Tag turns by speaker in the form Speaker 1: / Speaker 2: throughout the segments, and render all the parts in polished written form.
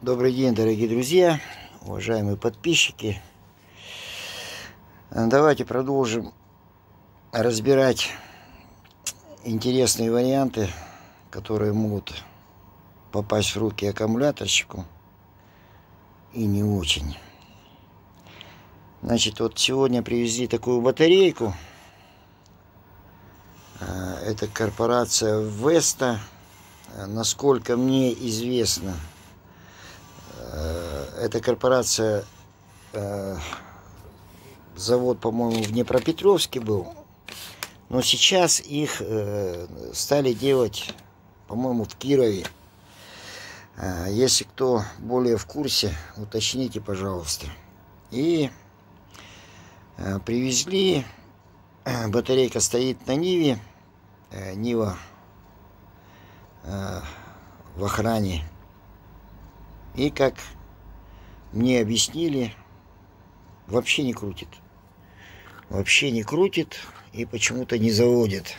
Speaker 1: Добрый день, дорогие друзья, уважаемые подписчики. Давайте продолжим разбирать интересные варианты, которые могут попасть в руки аккумуляторщику и не очень. Значит, вот сегодня привезли такую батарейку. Это корпорация Веста. Насколько мне известно, эта корпорация, завод, по-моему, в Днепропетровске был, но сейчас их стали делать, по-моему, в Кирове. Если кто более в курсе, уточните, пожалуйста. И привезли, батарейка стоит на Ниве, Нива в охране. И, как мне объяснили, вообще не крутит. Вообще не крутит и почему-то не заводит.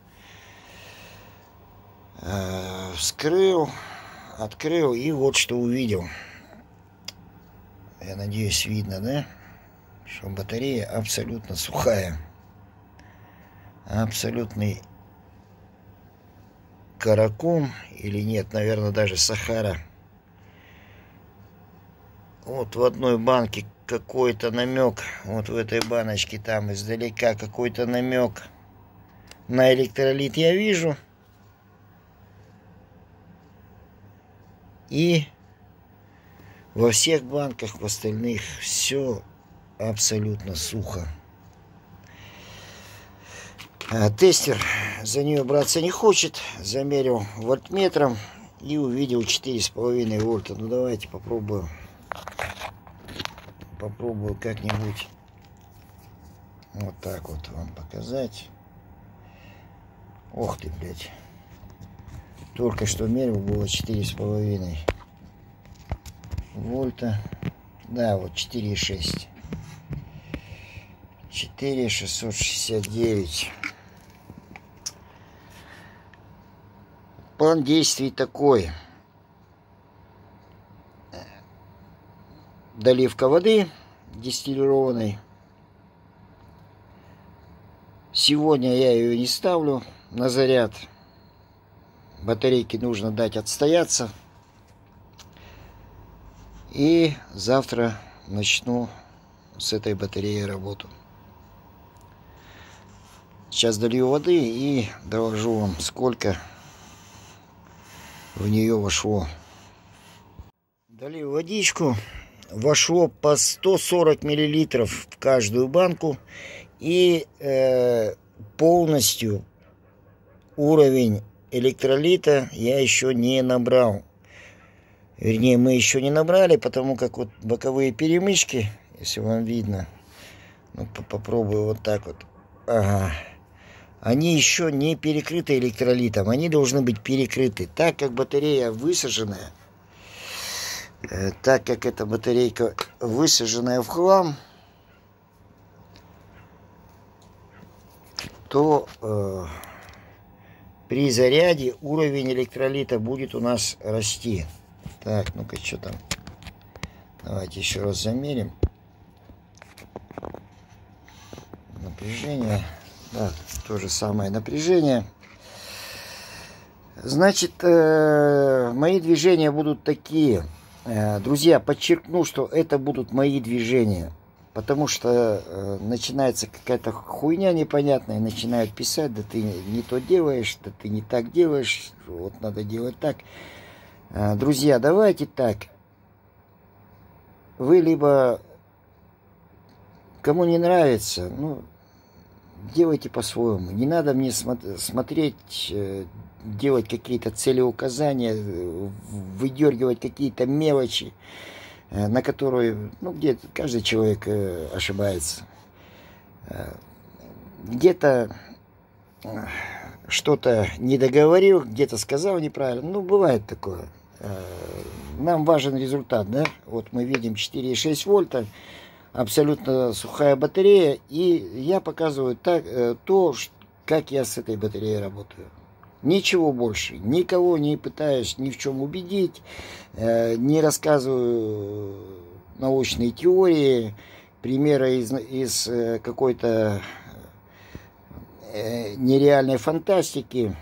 Speaker 1: Вскрыл, открыл и вот что увидел. Я надеюсь, видно, да? Что батарея абсолютно сухая. Абсолютный Каракум, или нет, наверное, даже Сахара. Вот в одной банке какой-то намек, вот в этой баночке там издалека какой-то намек на электролит я вижу. И во всех банках, в остальных все абсолютно сухо. Тестер за нее браться не хочет. Замерил вольтметром и увидел 4,5 вольта. Ну давайте попробую. Попробую как-нибудь вот так вот вам показать. Ох ты, блядь. Только что мерил, было 4,5 вольта. Да, вот 4,6. 4,669. План действий такой. Доливка воды дистиллированной. Сегодня я ее не ставлю на заряд. Батарейке нужно дать отстояться. И завтра начну с этой батареей работу. Сейчас долью воды и доложу вам, сколько в нее вошло. Долью водичку. Вошло по 140 миллилитров в каждую банку. И полностью уровень электролита я еще не набрал. Вернее, мы еще не набрали, потому как вот боковые перемычки, если вам видно, ну, попробую вот так вот. Ага. Они еще не перекрыты электролитом. Они должны быть перекрыты. Так как батарея высаженная, так как эта батарейка высаженная в хлам, то при заряде уровень электролита будет у нас расти. Так, ну-ка, что там? Давайте еще раз замерим. Напряжение. Да, то же самое напряжение. Значит, мои движения будут такие. Друзья, подчеркну, что это будут мои движения. Потому что начинается какая-то хуйня непонятная. Начинают писать, да ты не то делаешь, да ты не так делаешь. Вот надо делать так. Друзья, давайте так. Вы либо, кому не нравится, ну, делайте по-своему. Не надо мне смотреть, делать какие-то целеуказания, выдергивать какие-то мелочи, на которые, ну, где каждый человек ошибается. Где-то что-то не договорил, где-то сказал неправильно. Ну, бывает такое. Нам важен результат, да? Вот мы видим 4,6 вольта. Абсолютно сухая батарея, и я показываю так, то, как я с этой батареей работаю. Ничего больше. Никого не пытаюсь ни в чем убедить, не рассказываю научные теории, примеры из какой-то нереальной фантастики.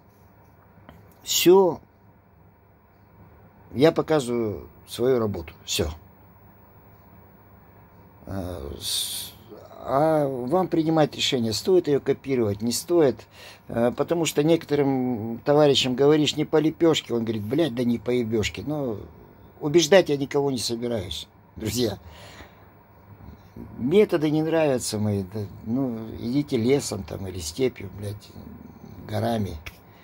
Speaker 1: Все, я показываю свою работу. Все. А вам принимать решение, стоит ее копировать, не стоит. Потому что некоторым товарищам говоришь не по лепешке, он говорит, блядь, да не по ебешке. Но убеждать я никого не собираюсь, друзья. Методы не нравятся мои. Да, ну, идите лесом там или степью, блядь, горами.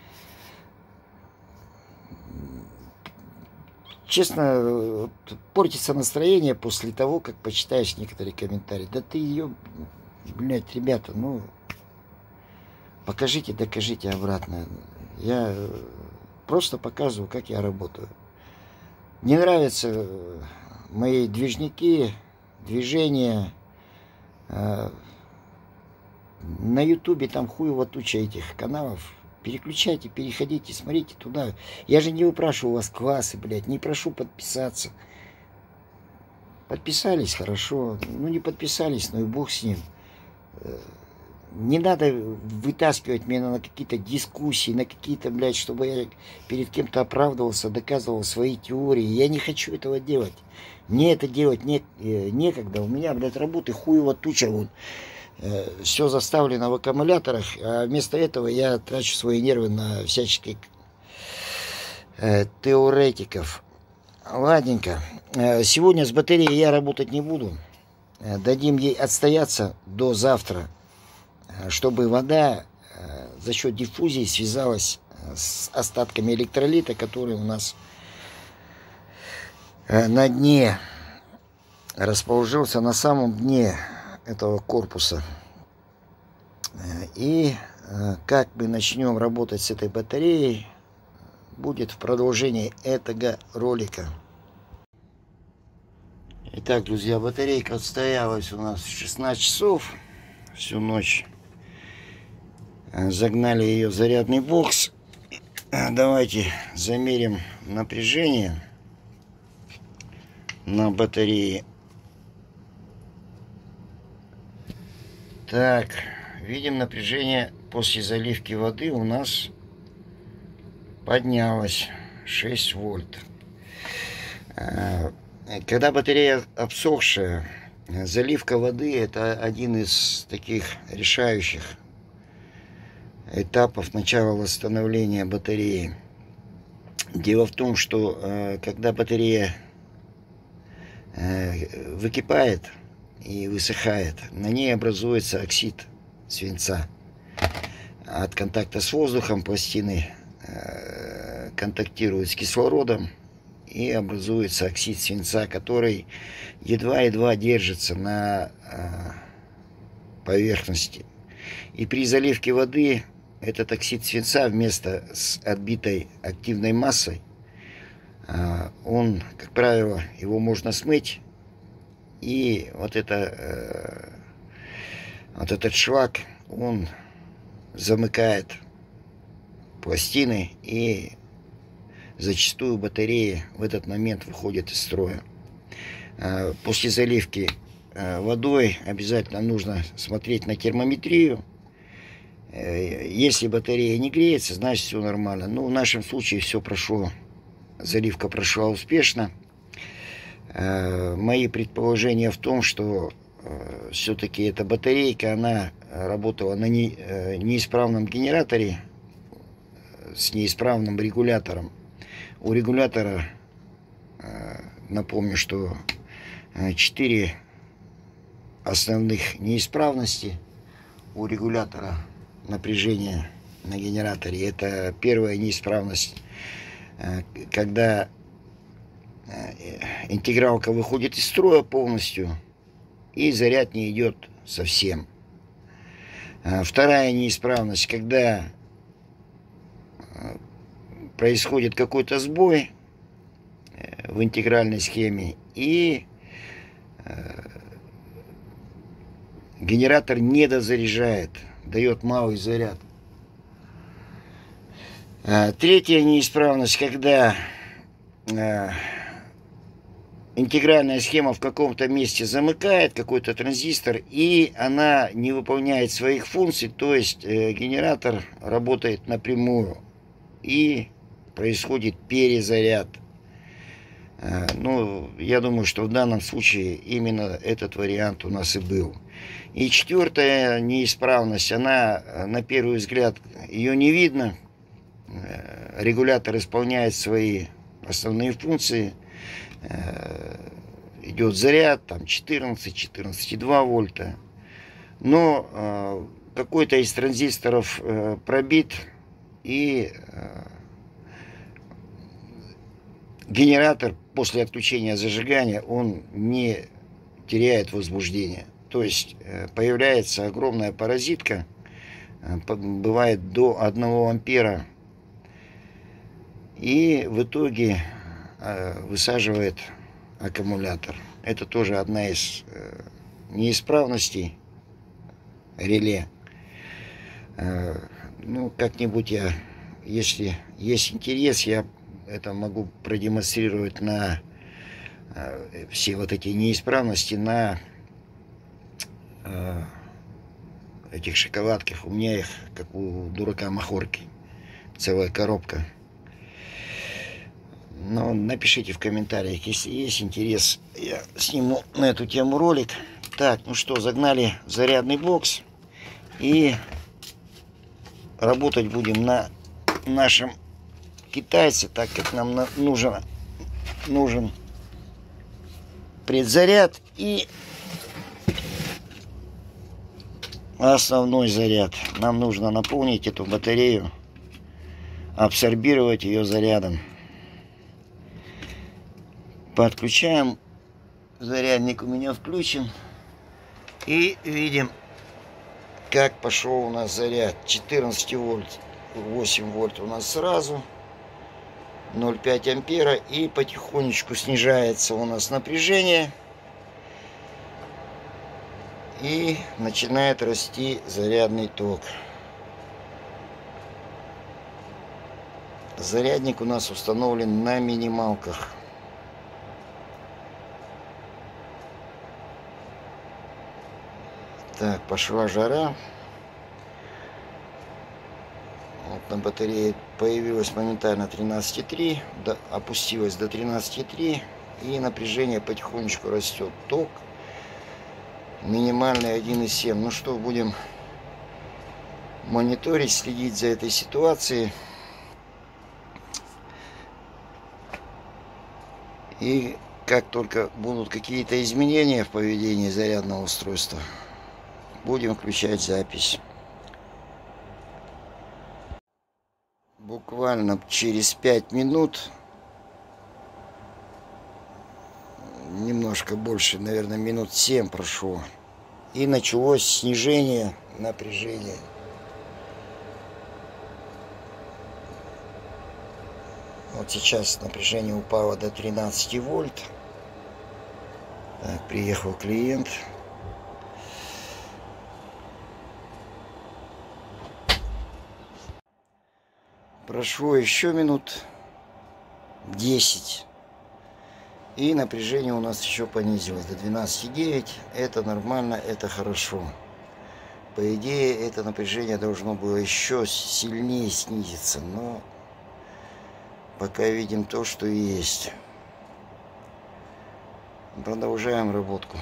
Speaker 1: Честно, портится настроение после того, как почитаешь некоторые комментарии. Да ты ее, блядь, ребята, ну, покажите, докажите обратно. Я просто показываю, как я работаю. Не нравятся мои движники, движения. На ютубе там хуево туча этих каналов. Переключайте, переходите, смотрите туда. Я же не выпрашиваю у вас классы, блядь, не прошу подписаться. Подписались, хорошо. Ну, не подписались, ну и бог с ним. Не надо вытаскивать меня на какие-то дискуссии, на какие-то, блядь, чтобы я перед кем-то оправдывался, доказывал свои теории. Я не хочу этого делать. Мне это делать некогда. У меня, блядь, работы хуево туча вон. Все заставлено в аккумуляторах, а вместо этого я трачу свои нервы на всяческих теоретиков. Ладненько. Сегодня с батареей я работать не буду. Дадим ей отстояться до завтра, чтобы вода за счет диффузии связалась с остатками электролита, которые у нас на дне расположился, на самом дне этого корпуса. И как мы начнем работать с этой батареей, будет в продолжении этого ролика. Итак, друзья, батарейка отстоялась у нас 16 часов всю ночь. Загнали ее в зарядный бокс. Давайте замерим напряжение на батарее. Так, видим, напряжение после заливки воды у нас поднялось 6 вольт. Когда батарея обсохшая, заливка воды — это один из таких решающих этапов начала восстановления батареи. Дело в том, что когда батарея выкипает и высыхает, на ней образуется оксид свинца. От контакта с воздухом пластины контактируют с кислородом, и образуется оксид свинца, который едва-едва держится на поверхности. И при заливке воды этот оксид свинца вместо с отбитой активной массой, он, как правило, его можно смыть, и вот этот шлак, он замыкает пластины, и зачастую батареи в этот момент выходят из строя. После заливки водой обязательно нужно смотреть на термометрию. Если батарея не греется, значит все нормально. Но в нашем случае все прошло, заливка прошла успешно. Мои предположения в том, что все-таки эта батарейка, она работала на неисправном генераторе с неисправным регулятором. У регулятора, напомню, что 4 основных неисправности у регулятора напряжения на генераторе. Это первая неисправность, когда интегралка выходит из строя полностью и заряд не идет совсем. Вторая неисправность, когда происходит какой-то сбой в интегральной схеме, и генератор не дозаряжает, дает малый заряд. Третья неисправность, когда интегральная схема в каком-то месте замыкает какой-то транзистор, и она не выполняет своих функций, то есть генератор работает напрямую, и происходит перезаряд. Ну, я думаю, что в данном случае именно этот вариант у нас и был. И четвертая неисправность, она, на первый взгляд, ее не видно. Регулятор исполняет свои основные функции. Идет заряд, там 14,2 вольта. Но какой-то из транзисторов пробит, и генератор после отключения зажигания, он не теряет возбуждение. То есть появляется огромная паразитка, бывает до 1 ампера, и в итоге высаживает аккумулятор. Это тоже одна из неисправностей реле. Ну, как-нибудь я, если есть интерес, я это могу продемонстрировать на все вот эти неисправности на этих шоколадках. У меня их, как у дурака Махорки, целая коробка. Но напишите в комментариях, если есть интерес, я сниму на эту тему ролик. Так, ну что, загнали зарядный бокс, и работать будем на нашем китайце, так как нам нужен предзаряд и основной заряд. Нам нужно наполнить эту батарею, абсорбировать ее зарядом. Подключаем, зарядник у меня включен, и видим, как пошел у нас заряд. 14 вольт, 8 вольт у нас сразу, 0,5 ампера, и потихонечку снижается у нас напряжение, и начинает расти зарядный ток. Зарядник у нас установлен на минималках. Так, пошла жара. Вот на батарее появилось моментально 13,3, опустилось до 13,3, и напряжение потихонечку растет. Ток минимальный 1,7. Ну что, будем мониторить, следить за этой ситуацией. И как только будут какие-то изменения в поведении зарядного устройства, будем включать запись. Буквально через 5 минут, немножко больше, наверное, минут 7 прошло, и началось снижение напряжения. Вот сейчас напряжение упало до 13 вольт. Так, приехал клиент. Прошло еще минут 10. И напряжение у нас еще понизилось до 12,9. Это нормально, это хорошо. По идее, это напряжение должно было еще сильнее снизиться. Но пока видим то, что есть. Продолжаем работку.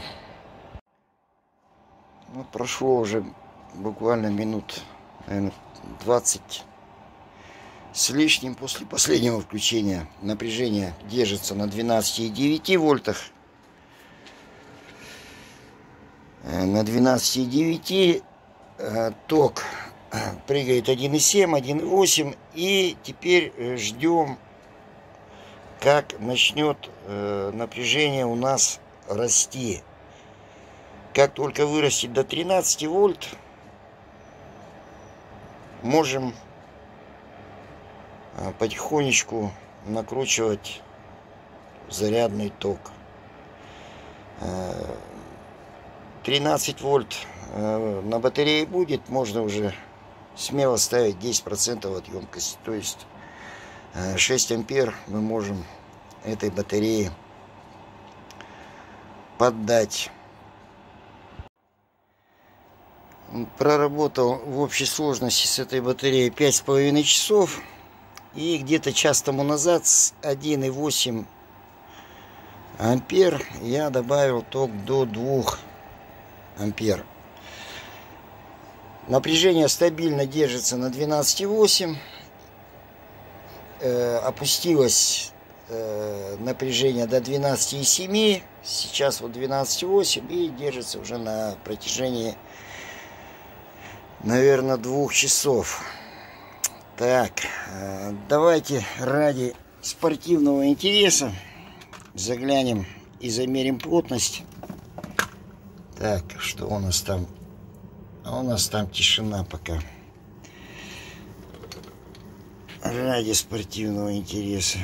Speaker 1: Ну, прошло уже буквально минут, наверное, 20 с лишним после последнего включения. Напряжение держится на 12,9 вольтах. На 12,9 ток прыгает 1,7, 1,8. И теперь ждем, как начнет напряжение у нас расти. Как только вырастет до 13 вольт, можем потихонечку накручивать зарядный ток. 13 вольт на батарее будет, можно уже смело ставить 10% от емкости. То есть 6 ампер мы можем этой батареи поддать. Проработал в общей сложности с этой батареей 5,5 часов. И где-то час тому назад с 1,8 ампер я добавил ток до 2 ампер. Напряжение стабильно держится на 12,8. Опустилось напряжение до 12,7. Сейчас вот 12,8 и держится уже на протяжении, наверное, 2 часов. Так, давайте ради спортивного интереса заглянем и замерим плотность. Так, что у нас там? А у нас там тишина пока. Ради спортивного интереса.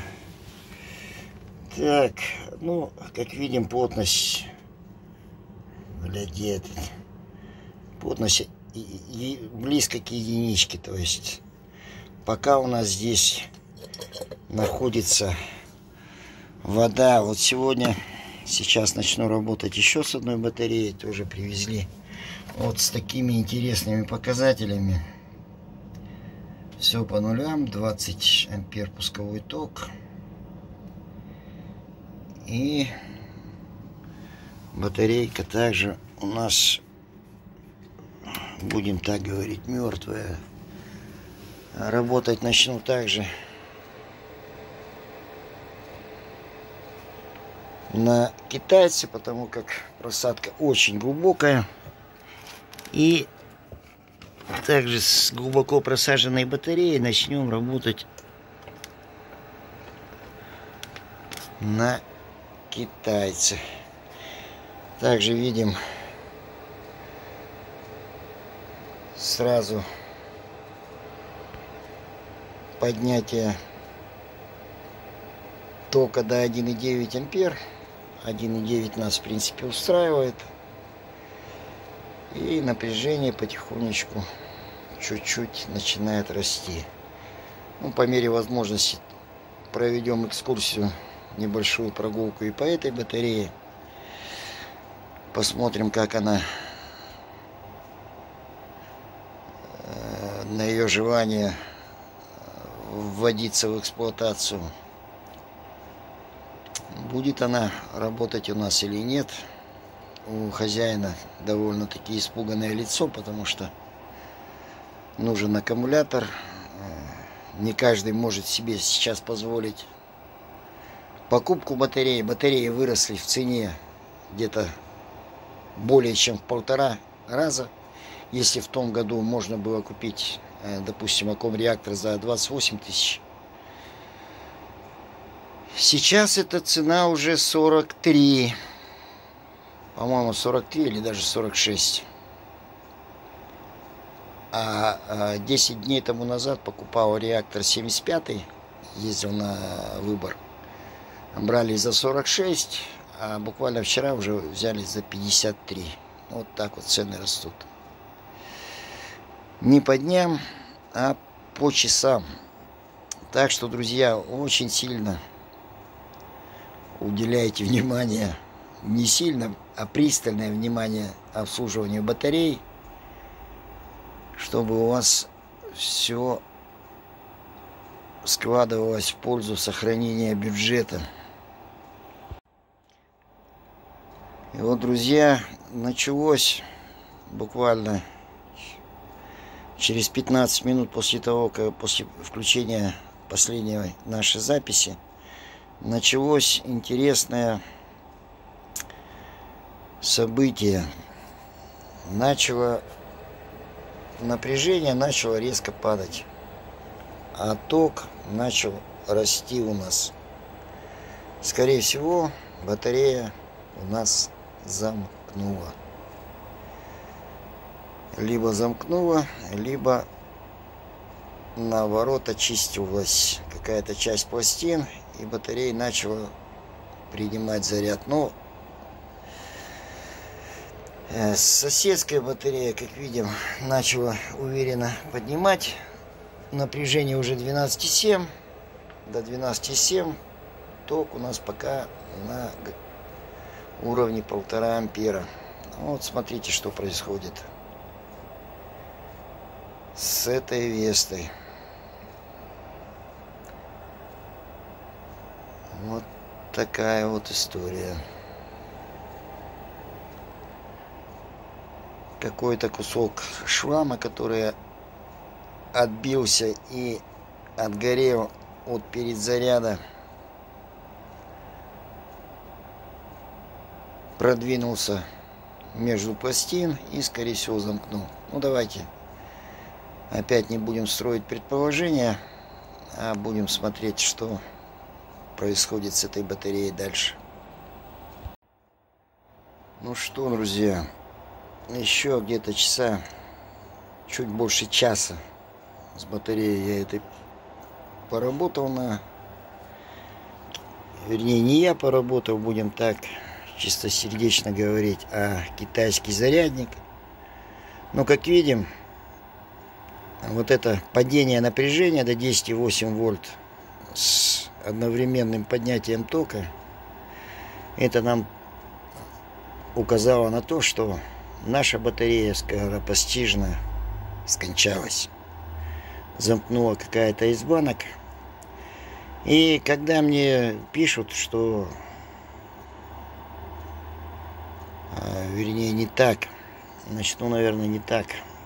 Speaker 1: Так, ну, как видим, плотность, глядит, плотность близко к единичке, то есть пока у нас здесь находится вода. Вот сейчас начну работать еще с одной батареей, тоже привезли вот с такими интересными показателями. Все по нулям, 20 ампер пусковой ток. И батарейка также у нас, будем так говорить, мертвая. Работать начну также на китайце, потому как просадка очень глубокая. И также с глубоко просаженной батареей начнем работать на китайце. Также видим сразу поднятие тока до 1,9 ампер. 1,9 нас в принципе устраивает. И напряжение потихонечку чуть-чуть начинает расти. Ну, по мере возможности проведем экскурсию, небольшую прогулку и по этой батарее. Посмотрим, как она на ее желание вводиться в эксплуатацию. Будет она работать у нас или нет. У хозяина довольно-таки испуганное лицо, потому что нужен аккумулятор. Не каждый может себе сейчас позволить покупку батареи. Батареи выросли в цене где-то более чем в 1,5 раза. Если в том году можно было купить, допустим, аккум-реактор за 28 тысяч, сейчас эта цена уже 43. По-моему, 43 или даже 46. А 10 дней тому назад покупал реактор 75-й, ездил на выбор. Брали за 46, а буквально вчера уже взяли за 53. Вот так вот цены растут. Не по дням, а по часам. Так что, друзья, очень сильно уделяйте внимание, не сильно, а пристальное внимание обслуживанию батарей, чтобы у вас все складывалось в пользу сохранения бюджета. И вот, друзья, началось буквально через 15 минут после того, как после включения последней нашей записи, началось интересное событие. Напряжение начало резко падать, а ток начал расти у нас. Скорее всего, батарея у нас замкнула. Либо замкнула, либо наоборот очистилась какая-то часть пластин, и батарея начала принимать заряд. Но соседская батарея, как видим, начала уверенно поднимать. Напряжение уже 12,7. до 12,7. Ток у нас пока на уровне 1,5 ампера. Вот смотрите, что происходит с этой Вестой. Вот такая вот история. Какой-то кусок шлама, который отбился и отгорел от передзаряда, продвинулся между пластин и, скорее всего, замкнул. Ну, давайте опять не будем строить предположения, а будем смотреть, что происходит с этой батареей дальше. Ну что, друзья, еще где-то чуть больше часа с батареей я этой поработал вернее, не я поработал, будем так чистосердечно говорить, а китайский зарядник. Но, как видим, вот это падение напряжения до 10,8 вольт с одновременным поднятием тока, это нам указало на то, что наша батарея скоропостижно скончалась. Замкнула какая-то из банок. И когда мне пишут, что вернее, не так, начну, наверное, не так,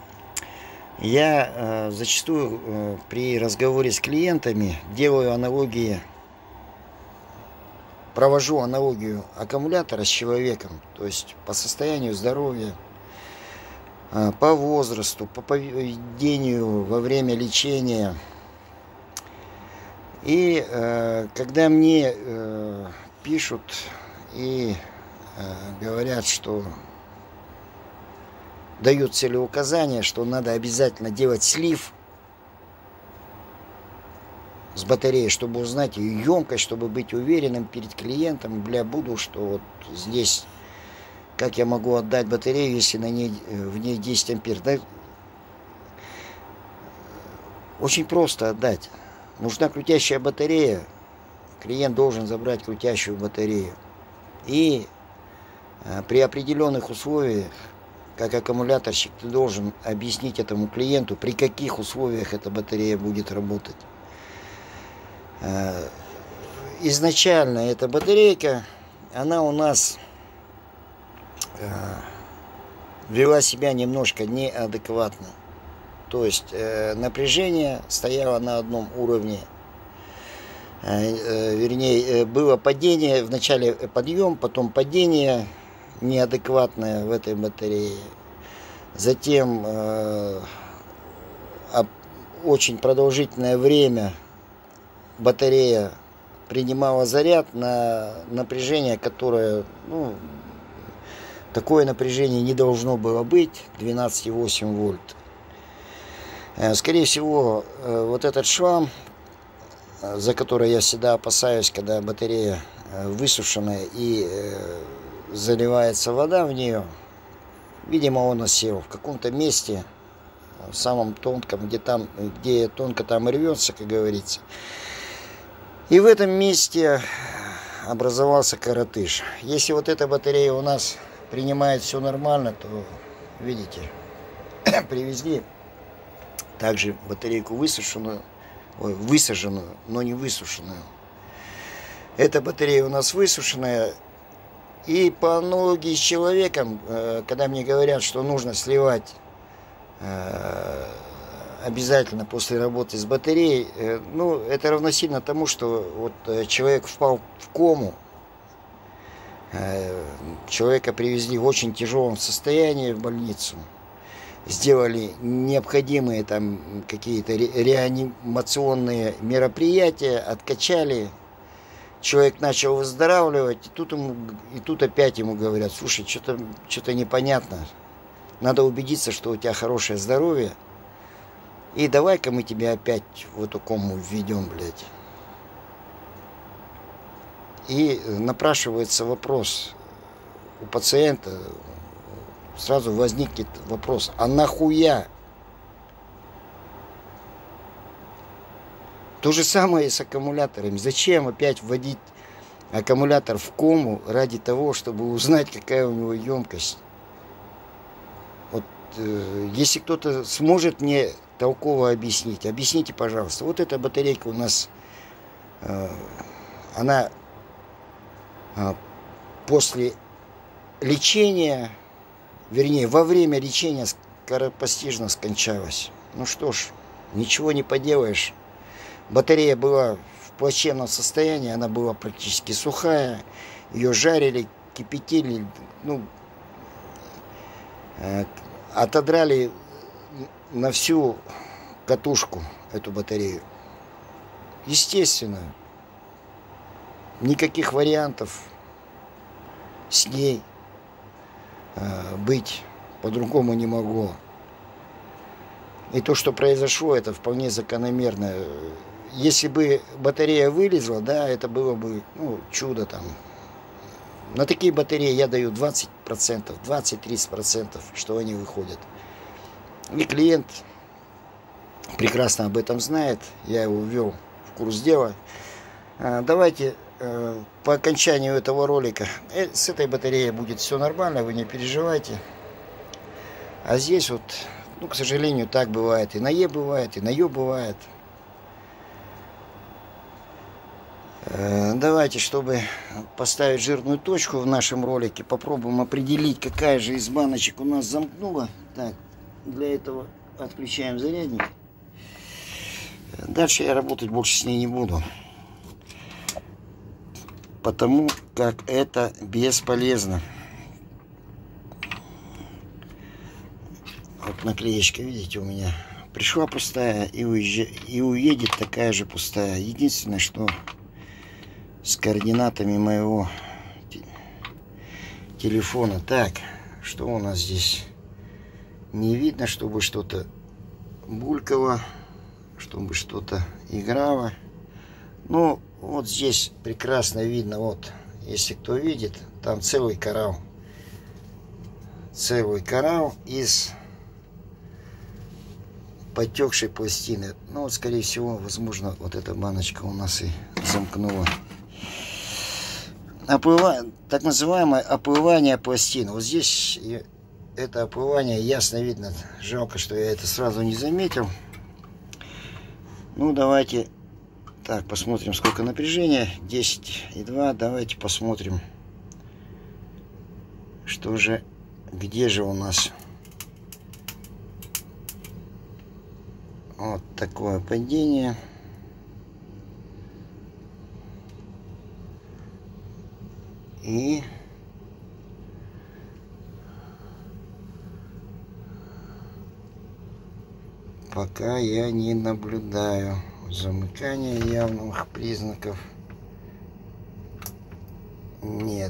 Speaker 1: я зачастую при разговоре с клиентами делаю аналогии, провожу аналогию аккумулятора с человеком, то есть по состоянию здоровья, по возрасту, по поведению во время лечения. И когда мне пишут и говорят, что дают целеуказания, что надо обязательно делать слив с батареей, чтобы узнать ее емкость, чтобы быть уверенным перед клиентом, буду, что вот здесь, как я могу отдать батарею, если в ней 10 ампер. Да? Очень просто отдать. Нужна крутящая батарея, клиент должен забрать крутящую батарею. И при определенных условиях, как аккумуляторщик, ты должен объяснить этому клиенту, при каких условиях эта батарея будет работать. Изначально эта батарейка, она у нас вела себя немножко неадекватно. То есть напряжение стояло на одном уровне. Вернее, было падение, вначале подъем, потом падение неадекватное в этой батарее. Затем очень продолжительное время батарея принимала заряд на напряжение, которое, такое напряжение не должно было быть, 12,8 вольт. Скорее всего, вот этот шлам, за который я всегда опасаюсь, когда батарея высушенная и заливается вода в нее, видимо, он осел в каком-то месте, в самом тонком, где тонко, там и рвется, как говорится. И в этом месте образовался коротыш. Если вот эта батарея у нас принимает все нормально, то, видите, привезли также батарейку высаженную, но не высушенную. Эта батарея у нас высушенная. И по аналогии с человеком, когда мне говорят, что нужно сливать обязательно после работы с батареей, это равносильно тому, что вот человек впал в кому, человека привезли в очень тяжелом состоянии в больницу, сделали необходимые там какие-то реанимационные мероприятия, откачали, человек начал выздоравливать, и тут опять ему говорят: слушай, что-то непонятно, надо убедиться, что у тебя хорошее здоровье, и давай-ка мы тебя опять в эту кому введем, блядь. И напрашивается вопрос у пациента, сразу возникнет вопрос: а нахуя? То же самое и с аккумуляторами. Зачем опять вводить аккумулятор в кому ради того, чтобы узнать, какая у него емкость? Вот если кто-то сможет мне толково объяснить, объясните, пожалуйста. Вот эта батарейка у нас, она после лечения, вернее, во время лечения скоропостижно скончалась. Ну что ж, ничего не поделаешь. Батарея была в плачевном состоянии, она была практически сухая. Ее жарили, кипятили, ну, отодрали на всю катушку эту батарею. Естественно, никаких вариантов с ней быть по-другому не могло. И то, что произошло, это вполне закономерно. Если бы батарея вылезла, да, это было бы, ну, чудо там. На такие батареи я даю 20%, 20-30%, что они выходят. И клиент прекрасно об этом знает. Я его ввел в курс дела. Давайте по окончанию этого ролика с этой батареей будет все нормально, вы не переживайте. А здесь вот, ну, к сожалению, так бывает. И на Е бывает, и на Ё бывает. Давайте, чтобы поставить жирную точку в нашем ролике, попробуем определить, какая же из баночек у нас замкнула. Так, для этого отключаем зарядник. Дальше я работать больше с ней не буду, потому как это бесполезно. Вот наклеечка, видите, у меня пришла пустая и уедет такая же пустая. Единственное, что с координатами моего телефона. Так, что у нас здесь? Не видно, чтобы что-то булькало, чтобы что-то играло. Ну, вот здесь прекрасно видно, вот, если кто видит, там целый коралл. Целый коралл из потекшей пластины. Ну, вот, скорее всего, возможно, вот эта баночка у нас и замкнула. Так называемое оплывание пластин. Вот здесь это оплывание ясно видно. Жалко, что я это сразу не заметил. Ну, давайте так посмотрим, сколько напряжения. 10,2. Давайте посмотрим, что же, где же у нас вот такое падение. И пока я не наблюдаю замыкания явных признаков. Нет.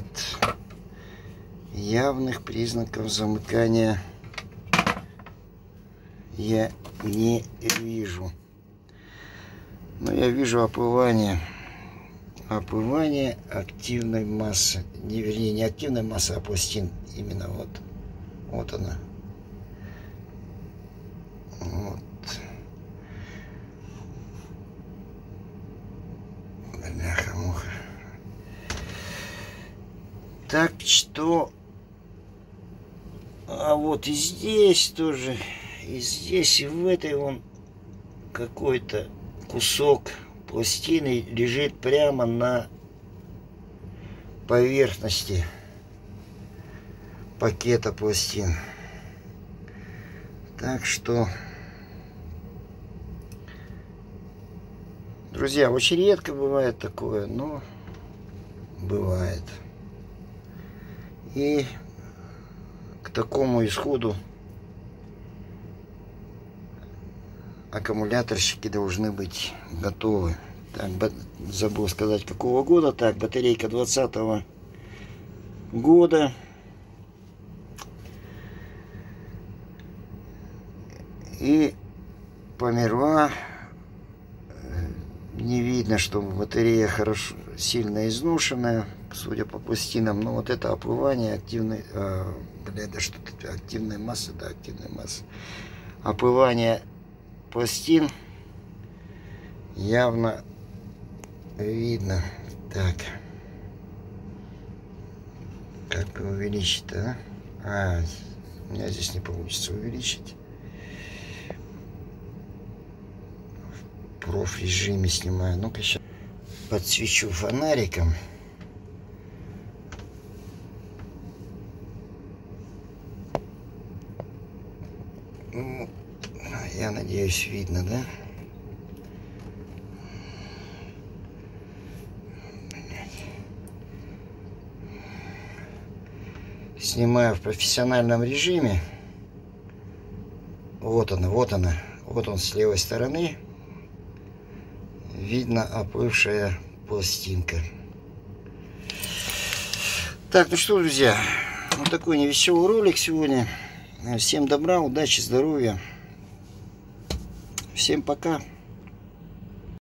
Speaker 1: Явных признаков замыкания я не вижу. Но я вижу оплывание. Оплывание активной массы. Вернее, не активной массы, а пластин. Именно вот. Вот она. Вот. Бляха-муха. Так что... А вот и здесь тоже. И здесь, и в этой вон какой-то кусок пластины лежит прямо на поверхности пакета пластин. Так что, друзья, очень редко бывает такое, но бывает. И к такому исходу аккумуляторщики должны быть готовы. Так, забыл сказать, какого года. Так, батарейка 2020 года. И померла. Не видно, что батарея хорошо, сильно изношенная, судя по пластинам. Но вот это оплывание активной... да что-то активной массы, да, активной массы. Оплывание пластин явно видно. Так. Как бы увеличить-то, а? У меня здесь не получится увеличить. В проф-режиме снимаю. Ну-ка сейчас подсвечу фонариком. Ну, я надеюсь, видно, да? Снимаю в профессиональном режиме. Вот она, вот она. Вот он с левой стороны. Видно оплывшая пластинка. Так, ну что, друзья, вот такой невеселый ролик сегодня. Всем добра, удачи, здоровья. Всем пока.